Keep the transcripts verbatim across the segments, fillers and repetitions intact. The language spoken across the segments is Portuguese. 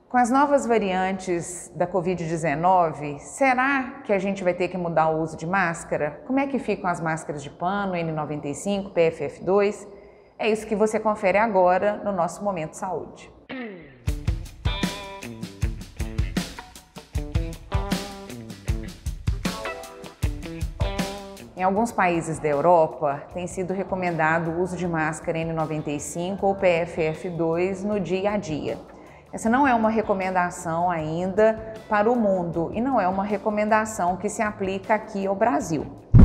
Com as novas variantes da Covid dezenove, será que a gente vai ter que mudar o uso de máscara? Como é que ficam as máscaras de pano, N noventa e cinco, P F F dois? É isso que você confere agora no nosso Momento Saúde. Em alguns países da Europa, tem sido recomendado o uso de máscara N noventa e cinco ou P F F dois no dia a dia. Essa não é uma recomendação ainda para o mundo e não é uma recomendação que se aplica aqui ao Brasil.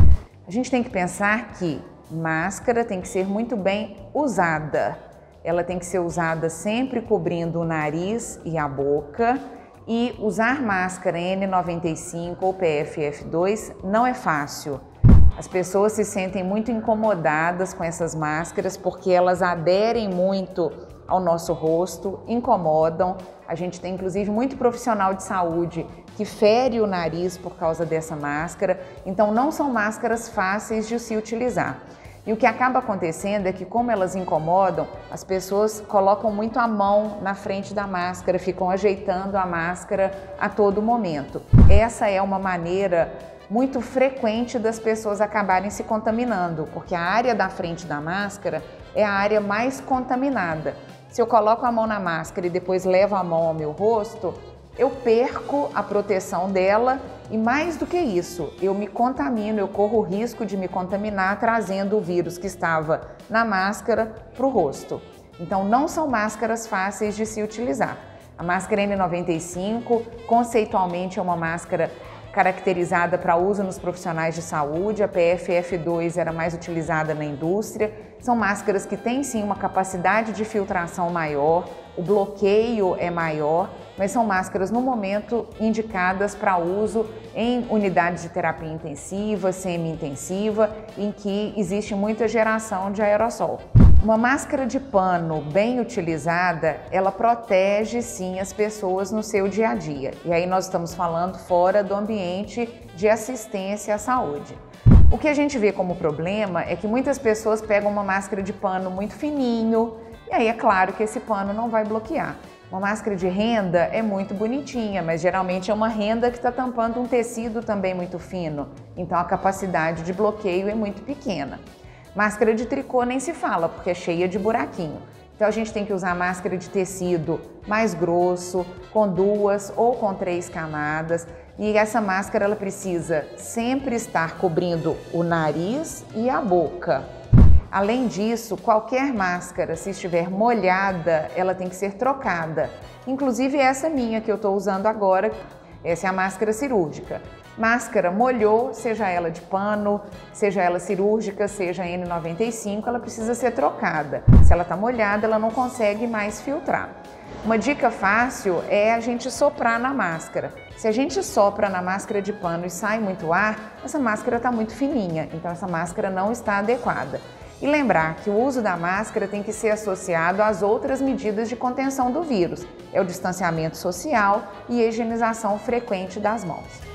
A gente tem que pensar que máscara tem que ser muito bem usada. Ela tem que ser usada sempre cobrindo o nariz e a boca, e usar máscara N noventa e cinco ou P F F dois não é fácil. As pessoas se sentem muito incomodadas com essas máscaras porque elas aderem muito ao nosso rosto, incomodam. A gente tem inclusive muito profissional de saúde que fere o nariz por causa dessa máscara, então não são máscaras fáceis de se utilizar. E o que acaba acontecendo é que, como elas incomodam, as pessoas colocam muito a mão na frente da máscara, ficam ajeitando a máscara a todo momento. Essa é uma maneira muito frequente das pessoas acabarem se contaminando, porque a área da frente da máscara é a área mais contaminada. Se eu coloco a mão na máscara e depois levo a mão ao meu rosto, eu perco a proteção dela e, mais do que isso, eu me contamino, eu corro o risco de me contaminar trazendo o vírus que estava na máscara para o rosto. Então, não são máscaras fáceis de se utilizar. A máscara N noventa e cinco, conceitualmente, é uma máscara caracterizada para uso nos profissionais de saúde. A P F F dois era mais utilizada na indústria. São máscaras que têm sim uma capacidade de filtração maior, o bloqueio é maior, mas são máscaras no momento indicadas para uso em unidades de terapia intensiva, semi-intensiva, em que existe muita geração de aerossol. Uma máscara de pano bem utilizada, ela protege sim as pessoas no seu dia a dia. E aí nós estamos falando fora do ambiente de assistência à saúde. O que a gente vê como problema é que muitas pessoas pegam uma máscara de pano muito fininho, e aí é claro que esse pano não vai bloquear. Uma máscara de renda é muito bonitinha, mas geralmente é uma renda que está tampando um tecido também muito fino, então a capacidade de bloqueio é muito pequena. Máscara de tricô nem se fala, porque é cheia de buraquinho. Então a gente tem que usar máscara de tecido mais grosso, com duas ou com três camadas. E essa máscara ela precisa sempre estar cobrindo o nariz e a boca. Além disso, qualquer máscara, se estiver molhada, ela tem que ser trocada. Inclusive essa minha que eu estou usando agora, essa é a máscara cirúrgica. Máscara molhou, seja ela de pano, seja ela cirúrgica, seja N noventa e cinco, ela precisa ser trocada. Se ela está molhada, ela não consegue mais filtrar. Uma dica fácil é a gente soprar na máscara. Se a gente sopra na máscara de pano e sai muito ar, essa máscara está muito fininha, então essa máscara não está adequada. E lembrar que o uso da máscara tem que ser associado às outras medidas de contenção do vírus. É o distanciamento social e a higienização frequente das mãos.